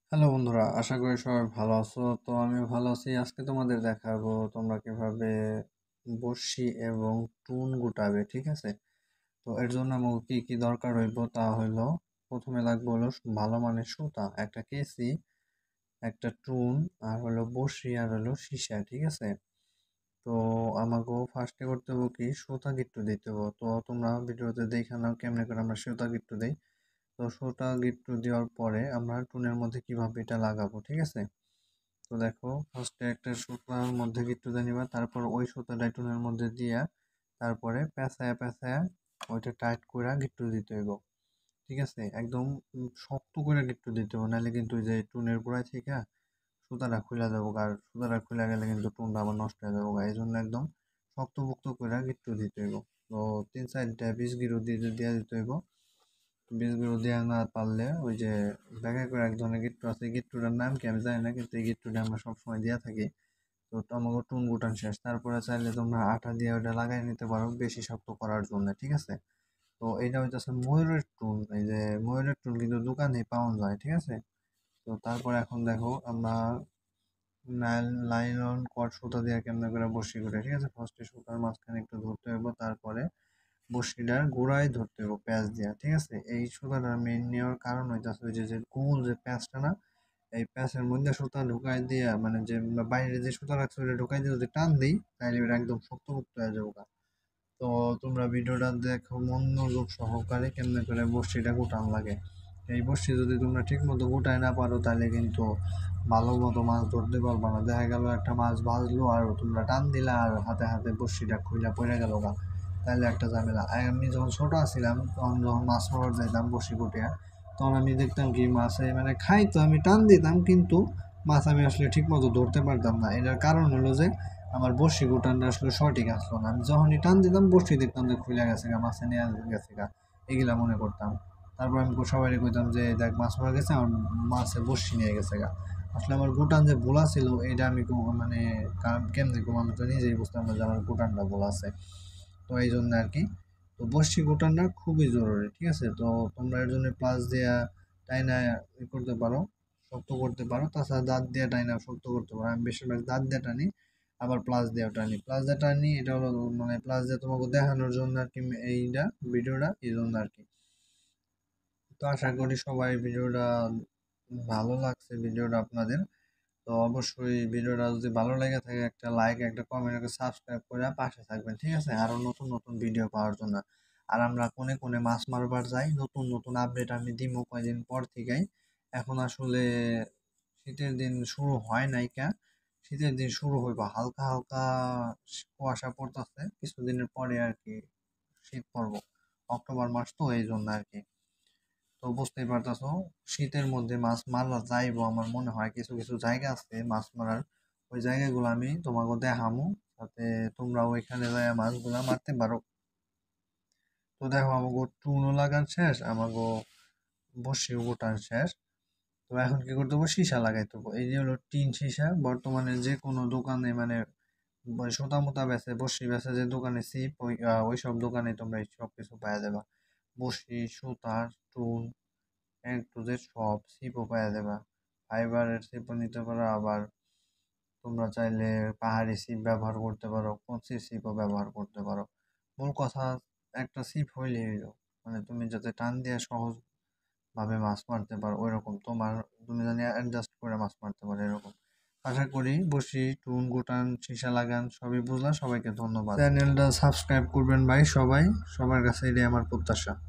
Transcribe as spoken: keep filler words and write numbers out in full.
Hello বন্ধুরা, আশা করি সবাই ভালো আছো। তো আমি ভালো আছি। আজকে তোমাদের দেখাবো তোমরা কিভাবে বড়শি এবং টুন গুটাবে, ঠিক আছে? তো এর জন্য আমাকে কি কি দরকার হইব তা হইলো, প্রথমে লাগবে হলো ভালো মানের সুতা, একটা কেসি, একটা টুন, আর হলো বড়শি, আর হলো সীসা, ঠিক আছে? তো আমাকে ফার্স্টে করতে হবে কি, সুতা গিট্টু দিতে হবে। তো তোমরা ভিডিওতে দেখে নাও কেমনে করে আমরা সুতা গিট্টু দিই। তো সুতা গিট্টু দেওয়ার পরে আমরা টুনের মধ্যে কিভাবে এটা লাগাবো, ঠিক আছে? তো দেখো, ফার্স্টে একটা সুতার মধ্যে গিট্টু দিয়ে নিবা, তারপর ওই সুতাটা টুনের মধ্যে দিয়া তারপরে পেঁচায়া পেঁচায়া ওইটা টাইট করে গিট্টু দিতে হইব, ঠিক আছে? একদম উম শক্ত করে গিট্টু দিতে হবে, নাহলে কিন্তু ওই যে টুনের গোড়ায় থেকে সুতাটা খুলে যাবো, আর সুতাটা খুলে গেলে কিন্তু টুনটা আবার নষ্ট হয়ে যাবো। এই জন্য একদম শক্তপোক্ত করে গিট্টু দিতে হইব। তো তিন চারটা বিষ গিরু দিয়ে দিয়ে দিতে হইব। বীজগুলো দেওয়া না পারলে ওই যে ব্যাগে করে এক ধরনের গিট্টু আছে, এই গিট্টুটার নাম কি আমি জানি না, কিন্তু এই গিট্টুটা আমরা সবসময় দেওয়া থাকি। তো টমেটো টুন গুটান শেষ, তারপরে চাইলে তোমরা আটা দিয়ে ওটা লাগাই নিতে পারো বেশি শক্ত করার জন্য, ঠিক আছে? তো এইটা হইতেছে ময়ূরের টুন। এই যে ময়ূরের টুন কিন্তু দোকানে পাওয়া যায়, ঠিক আছে? তো তারপরে এখন দেখো আমরা লাইলন কট সুতা দিয়ে কেমন করে বসি করে, ঠিক আছে? ফার্স্টে সুতার মাঝখানে একটু ধরতে হইব, তারপরে বড়শিটার গোড়ায় ধরতে হবে প্যাঁচ দিয়া, ঠিক আছে? এই সুতাটার মেইন নেওয়ার কারণ হইতেছে ওই যে যে গোল যে প্যাঁচটা না, এই প্যাঁচের মধ্যে সুতা ঢুকাই দিয়া, মানে যে বাইরে যে সুতা রাখছে ওটা ঢুকাই দিয়ে যদি টান দিই তাহলে ওটা একদম শক্তপোক্ত হয়ে যাবে গা। তো তোমরা ভিডিওটা দেখো মনোযোগ সহকারে কেমনে করে বড়শিটা গোটান লাগে। এই বড়শি যদি তোমরা ঠিক মতো গোটায় না পারো তাহলে কিন্তু ভালো মতো মাছ ধরতে পারবা না। দেখা গেল একটা মাছ বাজলো আর তোমরা টান দিলা আর হাতে হাতে বড়শিটা খুইলা পড়ে গেল গা, তাহলে একটা ঝামেলা। আর আমি যখন ছোট আছিলাম তখন যখন মাছ মারবার যাইতাম বড়শি কুটিয়া, তখন আমি দেখতাম কি মাছে মানে খাইতো, আমি টান দিতাম কিন্তু মাছ আমি আসলে ঠিক মতো ধরতে পারতাম না। এটার কারণ হলো যে আমার বড়শি গুটানটা আসলে সঠিক আসলো না। আমি যখনই টান দিতাম বড়শি দেখতাম যে খুলে গেছে গা, মাছে নিয়ে গেছে গা, এগুলা মনে করতাম। তারপর আমি সবাই কইতাম যে দেখ মাছ মারা গেছে, আমার মাছে বড়শি নিয়ে গেছে গা। আসলে আমার গুটান যে ভুলা ছিল এটা আমি কো- মানে কারণ কেমনে কম আমি তো নিজেই বুঝতাম না যে আমার গুটানটা ভুল আছে। তো এই জন্য আর কি, তো বড়শি গুটানটা খুবই জরুরি, ঠিক আছে? তো তোমরা এর জন্য প্লাস দিয়া টাইনা ই করতে পারো, শক্ত করতে পারো। তাছাড়া দাঁত দিয়ে টাইনা শক্ত করতে পারো। আমি বেশিরভাগ দাঁত দিয়ে টানি, আবার প্লাস দিয়েও টানি। প্লাস দিয়ে টানি এটা হলো মানে প্লাস দিয়ে তোমাকে দেখানোর জন্য আর কি, এইটা ভিডিওটা এই জন্য আর কি। তো আশা করি সবাই ভিডিওটা ভালো লাগছে ভিডিওটা আপনাদের। তো অবশ্যই ভিডিওটা যদি ভালো লেগে থাকে একটা লাইক, একটা কমেন্ট, একটা সাবস্ক্রাইব করে পাশে থাকবেন, ঠিক আছে? আরো নতুন নতুন ভিডিও পাওয়ার জন্য। আর আমরা কোনে কোনে মাছ মারবার যাই, নতুন নতুন আপডেট আমি দিব কয়েকদিন পর থেকেই। এখন আসলে শীতের দিন শুরু হয় নাই কা, শীতের দিন শুরু হইবা, হালকা হালকা কুয়াশা পড়তেছে কিছুদিনের পরে আর কি, শীত পড়বো। অক্টোবর মাস তো এই জন্য আর কি। তো বুঝতেই পারতেছো, শীতের মধ্যে মাছ মারা যাইবো। আমার মনে হয় কিছু কিছু জায়গা আছে মাছ মারার, ওই জায়গাগুলো আমি তোমাকে দেখামু, যাতে তোমরা ওইখানে যাই মাছগুলা মারতে পারো। তো দেখো আমাকে টুনও লাগান শেষ, আমাকে বসিও গোটান শেষ। তো এখন কি করতে হবে, সীসা লাগাইতে হবে। এই যে হলো টিন সীসা, বর্তমানে যে কোনো দোকানে মানে ওই সুতা মুতা বেচে, বসি বেচে যে দোকানে সিপ, ওই আহ, ওই সব দোকানে তোমরা এই সব কিছু পাওয়া যাবে। বসি, সুতা, টুন, একটু যে সব সিপও পাওয়া যাবে। ফাইবারের সিপও নিতে পারো, আবার তোমরা চাইলে পাহাড়ি সিপ ব্যবহার করতে পারো, কঞ্চি সিপও ব্যবহার করতে পারো। মূল কথা একটা সিপ হইলেই হইলো, মানে তুমি যাতে টান দিয়ে সহজ ভাবে মাছ মারতে পারো ওইরকম তোমার, তুমি জানি অ্যাডজাস্ট করে মাছ মারতে পারো এরকম। আশা করি বসি, টুন, গুটান, সীসা লাগান সবই বুঝলাম। সবাইকে ধন্যবাদ। চ্যানেলটা সাবস্ক্রাইব করবেন ভাই সবাই, সবার কাছে এটাই আমার প্রত্যাশা।